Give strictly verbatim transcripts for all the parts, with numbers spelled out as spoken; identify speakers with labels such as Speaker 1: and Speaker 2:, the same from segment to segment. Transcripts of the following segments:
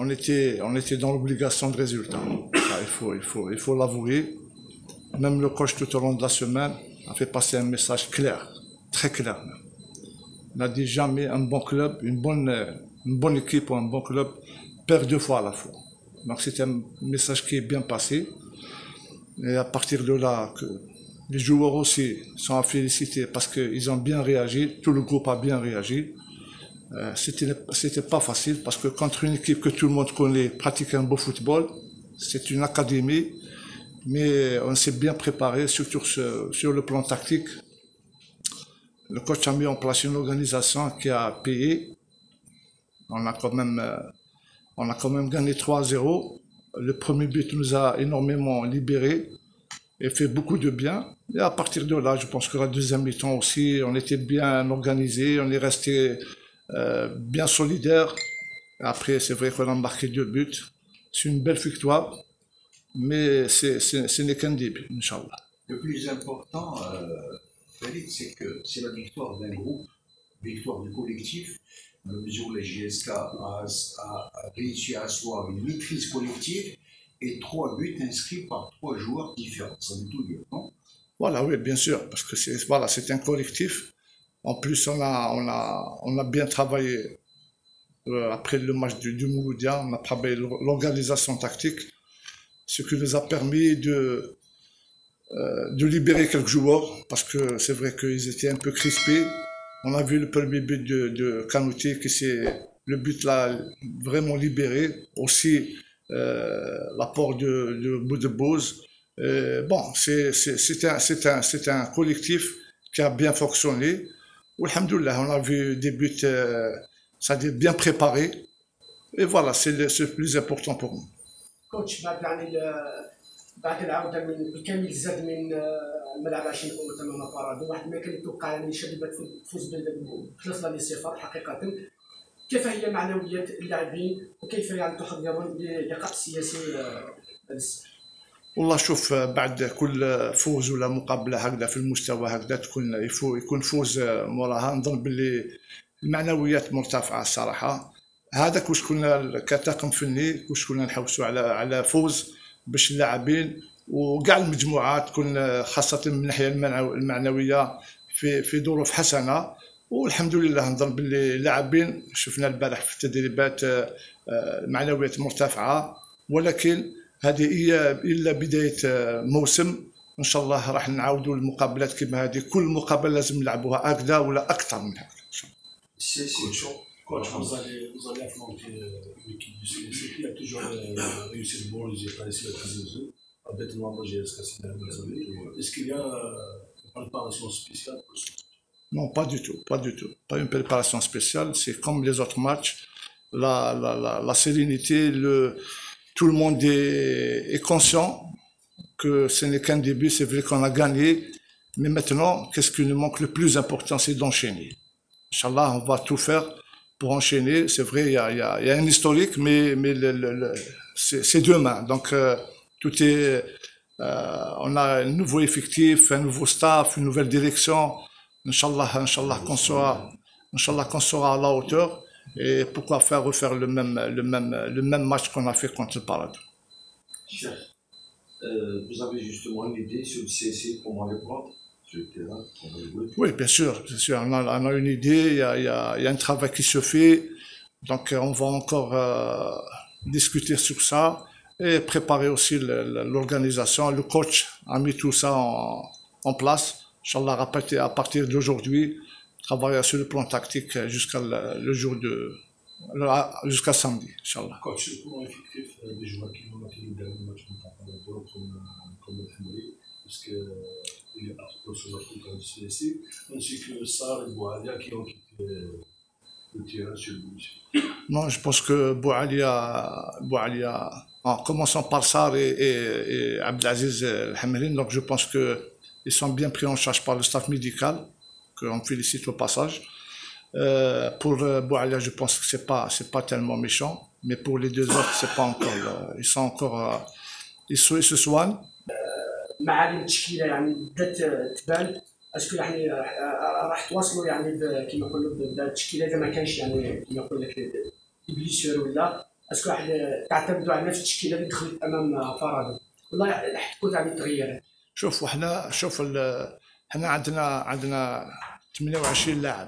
Speaker 1: on était, on était dans l'obligation de résultat. Ça, il faut, il faut, il faut l'avouer. Même le coach tout au long de la semaine a fait passer un message clair, très clair même. Il n'a dit jamais un bon club, une bonne, une bonne équipe ou un bon club perd deux fois à la fois. Donc c'est un message qui est bien passé. Et à partir de là, que les joueurs aussi sont à féliciter parce qu'ils ont bien réagi, tout le groupe a bien réagi. Euh, c'était, c'était pas facile parce que contre une équipe que tout le monde connaît, pratique un beau football, c'est une académie, mais on s'est bien préparé, surtout sur, sur le plan tactique. Le coach a mis en place une organisation qui a payé. On a quand même, euh, on a quand même gagné trois à zéro. Le premier but nous a énormément libérés et fait beaucoup de bien. Et à partir de là, je pense que la deuxième mi-temps aussi, on était bien organisé, on est resté euh, bien solidaire. Après, c'est vrai qu'on a marqué deux buts. C'est une belle victoire, mais c'est, c'est, ce n'est qu'un début, Inch'Allah.
Speaker 2: Le plus important, euh, c'est que c'est la victoire d'un groupe, victoire du collectif, dans la mesure où la J S K a, a, a réussi à asseoir une maîtrise collective et trois buts inscrits par trois joueurs différents. Ça veut tout dire, non?
Speaker 1: Voilà, oui, bien sûr, parce que c'est, voilà, c'est un collectif. En plus, on a, on a, on a bien travaillé euh, après le match du, du Mouloudia, on a travaillé l'organisation tactique, ce qui nous a permis de, euh, de libérer quelques joueurs, parce que c'est vrai qu'ils étaient un peu crispés. On a vu le premier but de, de Kanouté, qui s'est, le but là, vraiment libéré. Aussi, euh, l'apport de, de Boudebouz. Euh, bon, c'est, c'est, c'est, un, c'est, un, c'est un collectif qui a bien fonctionné. Alhamdoulilah, on a vu des buts, euh, ça a été bien préparé. Et voilà, c'est le, c'est le plus important pour nous.
Speaker 3: كوتش بعد يعني بعد العوده من بالكامل زاد من الملعب عشان نكونوا تماما بارادو واحد ما كان يتوقع يعني شبيبه تفوز بثلاث لا صفر حقيقه. كيف هي معنويات اللاعبين وكيف يعني تحضرون للقاء السياسي السنه؟
Speaker 1: والله شوف بعد كل فوز ولا مقابله هكذا في المستوى هكذا تكون يكون فوز موراها نظن باللي المعنويات مرتفعه الصراحه. هذاك واش كنا كطاقم فني واش كنا نحوسوا على على فوز باش اللاعبين وكاع المجموعه تكون خاصه من الناحيه المعنويه في في ظروف حسنه. والحمد لله نظن باللي اللاعبين شفنا البارح في التدريبات معنويات مرتفعه، ولكن هذه هي الا بدايه موسم. ان شاء الله راح نعاودوا المقابلات كما هذه، كل مقابله لازم نلعبوها هكذا ولا اكثر من هكذا ان شاء الله.
Speaker 4: Coach, vous allez, vous allez affronter l'équipe du C S C qui a toujours euh, réussi le bon résultat ici à Tizi avec le membre J S K ces dernières années. Est-ce qu'il y a une préparation spéciale pour ça?
Speaker 1: Non, pas du tout, pas du tout. Pas une préparation spéciale, c'est comme les autres matchs. La, la, la, la sérénité, le, tout le monde est, est conscient que ce n'est qu'un début, c'est vrai qu'on a gagné, mais maintenant, qu'est-ce qui nous manque? Le plus important, c'est d'enchaîner. Inch'Allah, on va tout faire pour enchaîner. C'est vrai, il y a, il y a, il y a un historique, mais, mais le, le, le, c'est, c'est demain. Donc, euh, tout est, euh, on a un nouveau effectif, un nouveau staff, une nouvelle direction. Inch'Allah, Inch'Allah qu'on soit, Inch'Allah qu'on sera à la hauteur. Et pourquoi faire refaire le même, le même, le même match qu'on a fait contre le Paradou.
Speaker 5: Chef, euh, vous avez justement une idée sur le C S C, comment les prendre?
Speaker 1: Oui, bien sûr, bien sûr. On a, on a une idée, il y a, il, y a, il y a un travail qui se fait. Donc, on va encore euh, discuter sur ça et préparer aussi le, le, l'organisation. Le coach a mis tout ça en, en place. Inch'Allah, à partir d'aujourd'hui, travailler sur le plan tactique jusqu'à le, le jour de. jusqu'à samedi, Inch'Allah.
Speaker 4: Coach, comment effectif des joueurs qui vont accueillir le dernier match comme comme le Henry? Parce que il y a un sur la coupe du C S C, ainsi que Sarr et Boualia qui ont quitté le terrain sur le but.
Speaker 1: Non, je pense que Boualia, Boualia en commençant par Sarr et, et, et Abdelaziz El-Hamrin, donc je pense qu'ils sont bien pris en charge par le staff médical, qu'on félicite au passage. Euh, pour Boualia, je pense que c'est pas, c'est pas tellement méchant, mais pour les deux autres, c'est pas encore, euh, ils sont encore, euh, ils, se, ils se soignent.
Speaker 3: معالم التشكيله يعني بدات تبان، اسكو يعني راح تواصلوا يعني كما نقولوا بالتشكيله اذا ما كانش يعني كما نقول لك بليسيور ولا اسكو راح تعتمدوا على نفس التشكيله اللي دخلت امام فرادو والله راح تكون عليه تغييرات؟
Speaker 1: شوف احنا شوف احنا عندنا عندنا ثمانية وعشرين لاعب.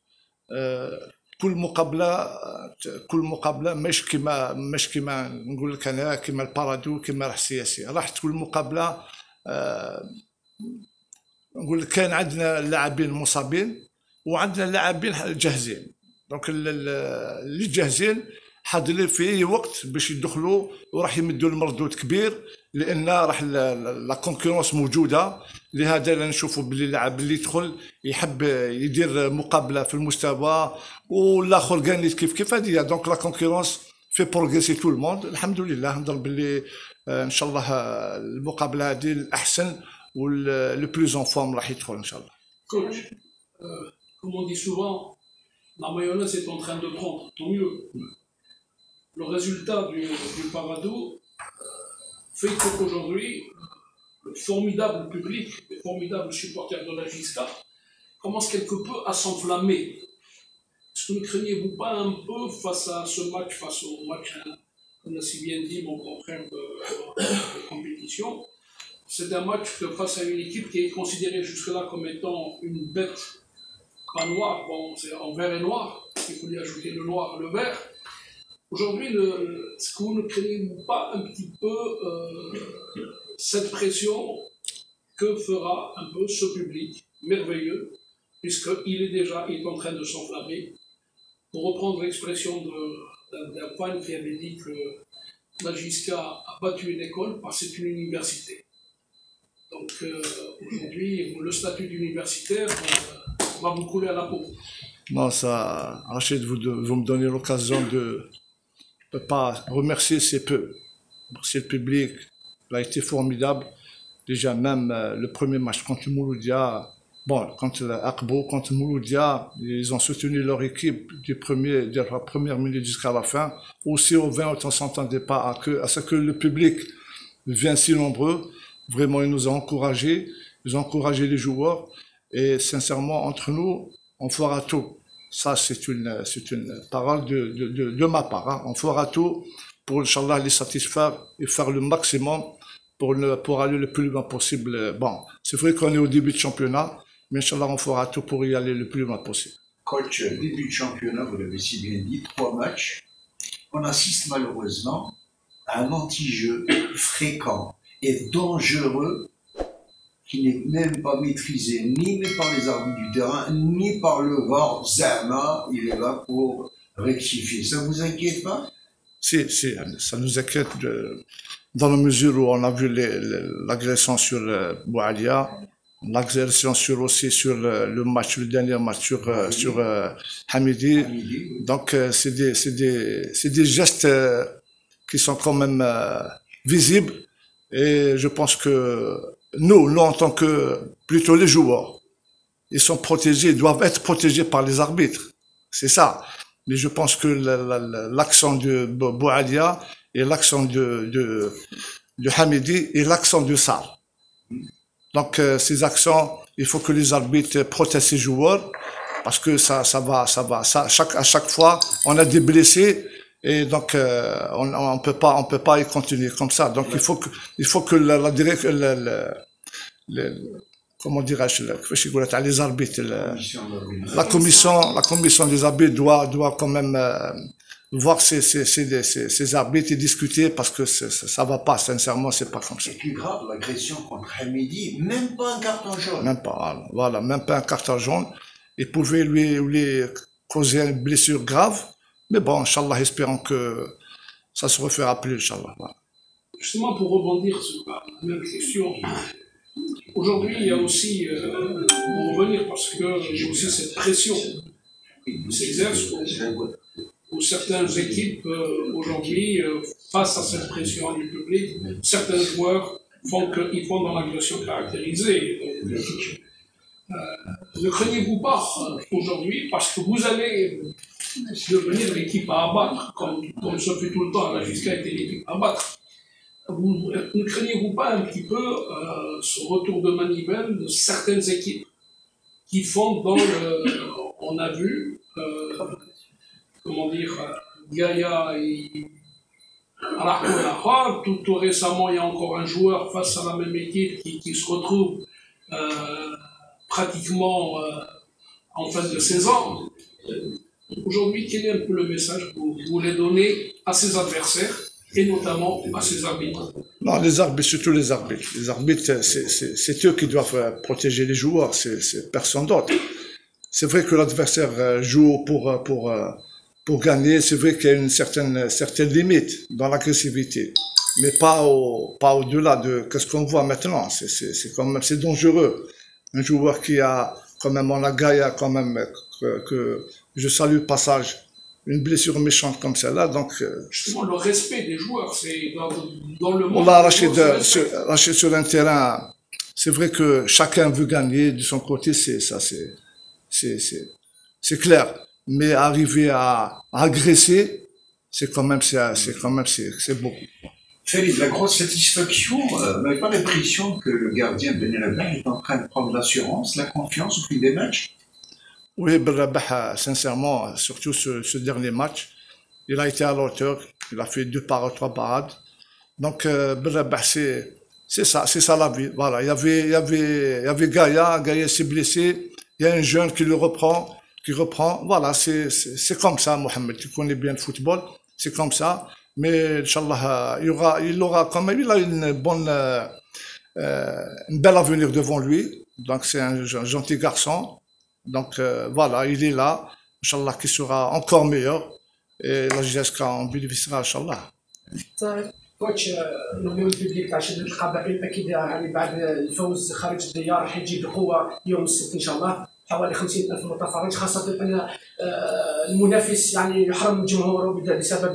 Speaker 1: أه كل مقابله كل مقابله مش كيما مش كيما نقول لك انا كيما البارادو كيما راح سياسي راح تكون مقابله. أه نقول لك كان عندنا لاعبين مصابين وعندنا لاعبين جاهزين. دونك اللي جاهزين حاضرين في اي وقت باش يدخلوا وراح يمدوا المردود كبير لان راح لا كونكورونس موجوده. لهذا نشوفوا باللي اللاعب اللي يدخل يحب يدير مقابله في المستوى والاخر كان كيف كيف هذه. دونك لا كونكورونس في بروغريسي تو الموند. الحمد لله نضر باللي ان شاء الله المقابله هذه الاحسن واللو بلوز اون فورم راح يدخل ان شاء الله.
Speaker 6: Coach, euh, comme on dit souvent, la mayonnaise est en train de prendre, tant mieux. Le résultat du, du Parado fait qu'aujourd'hui, le formidable public, les formidables supporters de la Gisca commencent quelque peu à s'enflammer. Est-ce que ne craignez-vous pas un peu face à ce match, face au match, comme l'a si bien dit mon confrère de, de compétition, c'est un match que face à une équipe qui est considérée jusque-là comme étant une bête, pas noire, bon, c'est en vert et noir, il faut lui ajouter le noir et le vert. Aujourd'hui, est-ce que vous ne craignez pas un petit peu euh, cette pression que fera un peu ce public merveilleux, puisqu'il est déjà il est en train de s'enflammer. Pour reprendre l'expression d'un fan qui avait dit que la Gisca a battu une école parce que c'est une université. Donc euh, aujourd'hui, le statut d'universitaire euh, va vous couler à la peau.
Speaker 1: Non, ça, Rachid, vous, vous me donnez l'occasion de ne pas remercier, c'est peu. Remercier le public, il a été formidable. Déjà, même euh, le premier match contre Mouloudia, bon, contre Akbo, contre Mouloudia, ils ont soutenu leur équipe du premier, de la première minute jusqu'à la fin. Aussi au vingt, on ne s'entendait pas à, que, à ce que le public vienne si nombreux. Vraiment, ils nous ont encouragés, ils ont encouragé les joueurs. Et sincèrement, entre nous, on fera tout. Ça, c'est une, c'est une parole de, de, de, de ma part. Hein. On fera tout pour, Inch'Allah, les satisfaire et faire le maximum pour, le, pour aller le plus loin possible. Bon, c'est vrai qu'on est au début de championnat, mais Inch'Allah, on fera tout pour y aller le plus loin possible.
Speaker 2: Coach, début de championnat, vous l'avez si bien dit, trois matchs. On assiste malheureusement à un anti-jeu fréquent et dangereux qui n'est même pas maîtrisé ni par les arbitres du terrain, ni par le V A R. Zama, il est là pour rectifier. Ça vous inquiète pas?
Speaker 1: Si, si, ça nous inquiète de, dans la mesure où on a vu l'agression sur euh, Boualia, l'agression sur aussi sur le, le match, le dernier match sur, euh, sur euh, Hamidi.
Speaker 2: Hamidi.
Speaker 1: Donc euh, c'est des, c'est des, c'est des gestes euh, qui sont quand même euh, visibles. Et je pense que nous, nous en tant que plutôt les joueurs, ils sont protégés, ils doivent être protégés par les arbitres. C'est ça. Mais je pense que l'accent de Boualia et l'accent de, de, de Hamidi et l'accent de Sarr. Donc euh, ces accents, il faut que les arbitres protègent ces joueurs parce que ça, ça va, ça va, ça, chaque, à chaque fois, on a des blessés. Et donc, euh, on, on peut pas, on peut pas y continuer comme ça. Donc, ouais. il faut que, il faut que la, la direct, la, la, la, comment dirais-je, les arbitres, la, la commission, la commission des arbitres doit, doit quand même euh, voir ces, ces, ces, ces, ces arbitres et discuter parce que ça, ça va pas, sincèrement, c'est pas comme ça.
Speaker 2: C'est plus grave, l'agression contre Hamidi, même pas un carton jaune.
Speaker 1: Même pas, voilà, même pas un carton jaune. Il pouvait lui, lui causer une blessure grave. Mais bon, Inch'Allah, espérons que ça se refera plus, Inch'Allah. Voilà.
Speaker 6: Justement, pour rebondir sur la même question, aujourd'hui, il y a aussi, euh, pour revenir, parce que j'ai aussi cette pression qui s'exerce où, où certaines équipes, euh, aujourd'hui, euh, face à cette pression du public, certains joueurs font qu'ils font dans l'agression caractérisée. Donc, euh, ne craignez-vous pas aujourd'hui, parce que vous allez devenir l'équipe à abattre, comme, comme ce fait tout le temps, la Gisca était l'équipe à abattre. Vous, ne craignez-vous pas un petit peu euh, ce retour de manivelle de certaines équipes qui font dans le... On a vu, euh, comment dire, Gaïa et Alors que tout, tout récemment, il y a encore un joueur face à la même équipe qui, qui se retrouve euh, pratiquement euh, en fin de saison. Euh, Aujourd'hui, quel est un peu le message que vous voulez donner à ses adversaires et notamment à ses arbitres?
Speaker 1: Non, les arbitres, surtout les arbitres. Les arbitres, c'est eux qui doivent protéger les joueurs, c'est personne d'autre. C'est vrai que l'adversaire joue pour, pour, pour gagner, c'est vrai qu'il y a une certaine, certaine limite dans l'agressivité, mais pas au, pas au-delà de ce qu'on voit maintenant. C'est quand même, c'est dangereux. Un joueur qui a, quand même, on a Gaïa, quand même, que, que je salue au passage, une blessure méchante comme celle-là, donc...
Speaker 6: Justement, le respect des joueurs, c'est dans, dans le monde...
Speaker 1: On l'a Rachid, sur, Rachid sur un terrain, c'est vrai que chacun veut gagner de son côté, c'est ça, c'est clair. Mais arriver à, à agresser, c'est quand même, c'est quand même, c'est beaucoup.
Speaker 2: Farid, la grosse satisfaction, euh, vous n'avez pas l'impression que le gardien Ben Rabah est en train de prendre l'assurance, la confiance au fil des matchs?
Speaker 1: Oui, Ben Rabah, sincèrement, surtout ce, ce dernier match, il a été à la hauteur, il a fait deux parades, trois parades. Donc, euh, Ben Rabah, c'est ça, c'est ça la vie. Voilà, il y avait, il y avait, il y avait Gaïa, Gaïa s'est blessé, il y a un jeune qui le reprend, qui reprend. Voilà, c'est comme ça, Mohamed, tu connais bien le football, c'est comme ça. Mais, Inch'Allah, il aura, il aura quand même, il a une bonne, euh, une belle avenir devant lui. Donc, c'est un, un gentil garçon. Donc euh, voilà, il est là, Inch'Allah, qui sera encore meilleur et la J S K en bénéficiera, Inch'Allah.
Speaker 3: كوتش نبغيو البيبليك تاع شد القبائل اكيد يعني بعد الفوز خارج الديار راح يجي بقوه يوم السبت ان شاء الله حوالي خمسين ألف متفرج، خاصه ان المنافس يعني يحرم جمهوره بسبب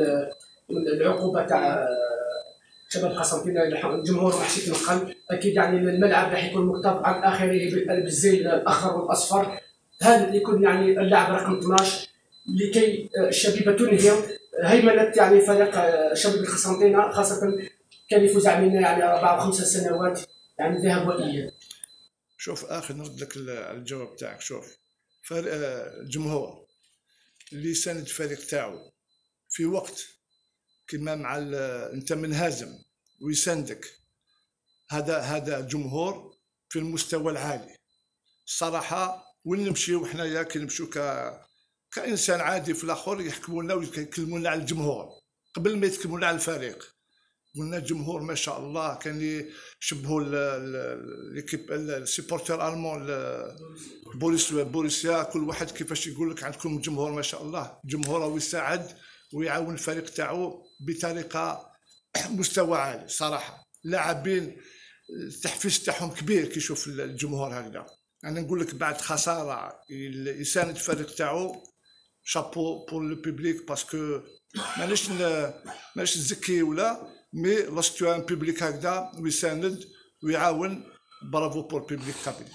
Speaker 3: العقوبه تاع شباب قسنطينة. الجمهور راح يتنقل اكيد، يعني الملعب راح يكون مكتظ عن اخره بالزي الاخضر والاصفر. هذا يكون يعني اللاعب رقم اثناش لكي الشبيبه تنهي هيمنه يعني فريق شباب القسنطينة، خاصه كان يفوز علينا يعني اربع خمس سنوات يعني ذهاب واياب.
Speaker 1: شوف اخر نرد لك الجواب تاعك. شوف الجمهور اللي يساند الفريق تاعو في وقت كما مع انت منهزم ويساندك، هذا هذا جمهور في المستوى العالي الصراحه. وين نمشيو حنايا كي نمشيو ك كانسان عادي في الاخر يحكموا لنا ويكلمونا على الجمهور قبل ما يتكلمونا على الفريق. قلنا الجمهور ما شاء الله كان يشبهوا ليكيب السيبورتر المون بوريس بوريسيا، كل واحد كيفاش يقول لك عندكم جمهور ما شاء الله. جمهور يساعد ويعاون الفريق تاعو بطريقه مستوى عالي صراحه. لاعبين التحفيز تاعهم كبير كي يشوف الجمهور هكذا. انا نقول لك بعد خساره يساند الفريق تاعو، شابو بور لو بوبليك، باسكو مانيش مانيش نزكي ولا مي لاسكو ان بوبليك هكذا ويساند ويعاون، برافو بور بوبليك كابيل.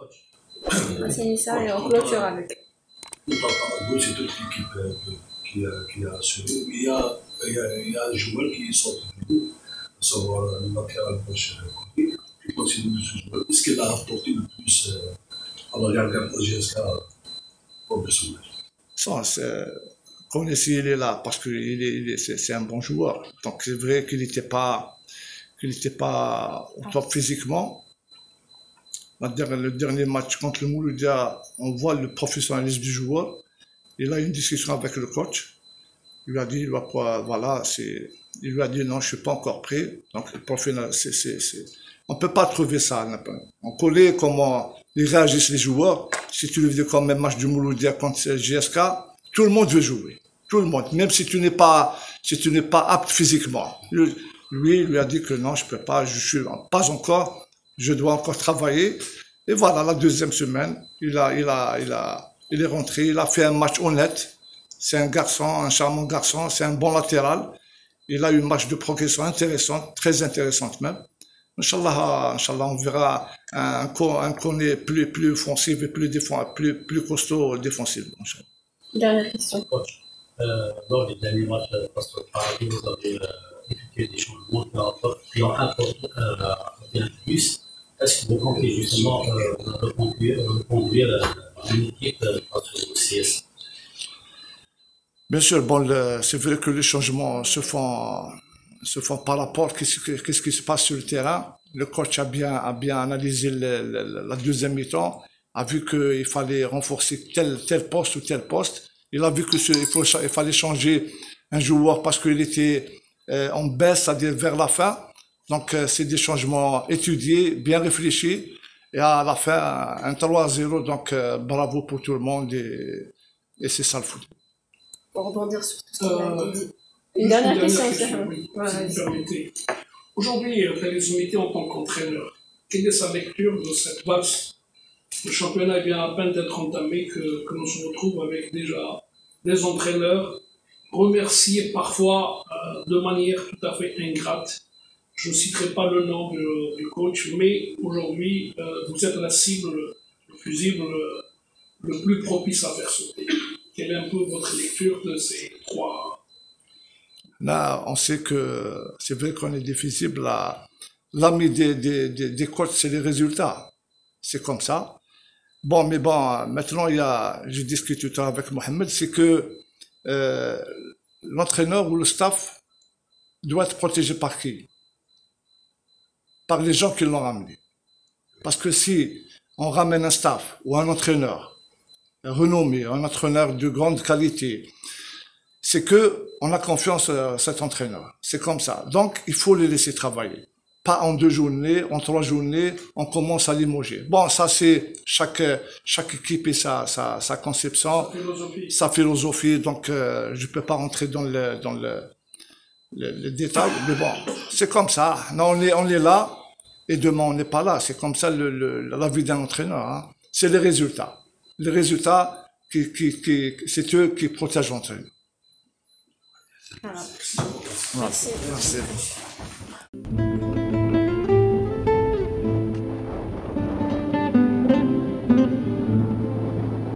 Speaker 7: C'est ça, et on clôture avec.
Speaker 4: C'est toute l'équipe qui a, qui a assuré. Il y a, il y a, il y a des joueurs qui sont venus, à savoir le latéral gauche qui continue de se jouer. Ce qu'il a apporté le plus à la Real de J S K professionnel.
Speaker 1: Konesi, il est là parce que c'est un bon joueur. Donc c'est vrai qu'il n'était pas, qu'il n'était pas au top physiquement. Le dernier match contre le Mouloudia, on voit le professionnalisme du joueur. Il a eu une discussion avec le coach. Il lui a dit, il va pas, voilà, c'est, il lui a dit non, je suis pas encore prêt. Donc le professionnel, c'est, c'est, c'est, on peut pas trouver ça. On connaît comment ils réagissent les joueurs. Si tu le dis comme un match du Mouloudia contre J S K, tout le monde veut jouer. Tout le monde, même si tu n'es pas, si tu n'es pas apte physiquement. Lui, lui, lui a dit que non, je peux pas, je suis pas encore, je dois encore travailler. Et voilà, la deuxième semaine, il a, il a, il a, il est rentré, il a fait un match honnête. C'est un garçon, un charmant garçon, c'est un bon latéral. Il a eu un match de progression intéressante, très intéressante même. Inch'Allah, Inch'Allah, on verra un, un corner plus, plus offensif et plus, plus, plus costaud défensivement.
Speaker 7: Dernière question.
Speaker 8: Euh, dans les derniers matchs face au Paradis, vous avez euh, effectué des changements qui ont apporté euh, un plus. Est-ce que vous comptez justement euh, reconduire, reconduire euh, une équipe euh, face au C S?
Speaker 1: Bien sûr, bon, le- c'est vrai que les changements se font, se font par rapport à qu'est-ce que- qu'est-ce qui se passe sur le terrain. Le coach a bien, a bien analysé le- le- la deuxième mi-temps, a vu qu'il fallait renforcer tel, tel poste ou tel poste. Il a vu que ce- il, faut, il fallait changer un joueur parce qu'il était euh, en baisse, c'est-à-dire vers la fin. Donc, euh, c'est des changements étudiés, bien réfléchis. Et à la fin, un trois à zéro. Donc, euh, bravo pour tout le monde. Et, et c'est ça le foot.
Speaker 7: Pour rebondir sur tout ce qui a
Speaker 6: Euh,
Speaker 7: été dit.
Speaker 6: Juste
Speaker 7: Une dernière question,
Speaker 6: question, oui,
Speaker 7: Ouais,
Speaker 6: si vous
Speaker 7: vas-y.
Speaker 6: permettez. Aujourd'hui, Félix Zoumiti, en tant qu'entraîneur, quelle est sa lecture de cette base? Le championnat vient à peine d'être entamé que, que l'on se retrouve avec déjà des entraîneurs remerciés parfois euh, de manière tout à fait ingrate. Je ne citerai pas le nom du, du coach, mais aujourd'hui, euh, vous êtes la cible, le, le fusible le, le plus propice à faire sauter. Quelle est un peu votre lecture de ces trois?
Speaker 1: Là, on sait que c'est vrai qu'on est difficile. La- L'ami des, des, des, des coachs, c'est les résultats. C'est comme ça. Bon, mais bon, maintenant, il y a, j'ai discuté tout à l'heure avec Mohamed, c'est que euh, l'entraîneur ou le staff doit être protégé par qui? Par les gens qui l'ont ramené. Parce que si on ramène un staff ou un entraîneur renommé, un entraîneur de grande qualité, c'est que on a confiance à cet entraîneur. C'est comme ça. Donc, il faut les laisser travailler. Pas en deux journées, en trois journées, on commence à limoger. Bon, ça c'est chaque chaque équipe et sa sa, sa conception,
Speaker 6: Philosophie.
Speaker 1: sa philosophie. Donc, euh, je peux pas rentrer dans le dans le le, le détail, mais bon, c'est comme ça. Non, on est on est là et demain on n'est pas là. C'est comme ça le, le la vie d'un entraîneur. Hein. C'est les résultats. Les résultats qui qui qui c'est eux qui protègent l'entraîneur.
Speaker 7: Voilà.
Speaker 1: Voilà.
Speaker 7: Merci.
Speaker 1: Merci.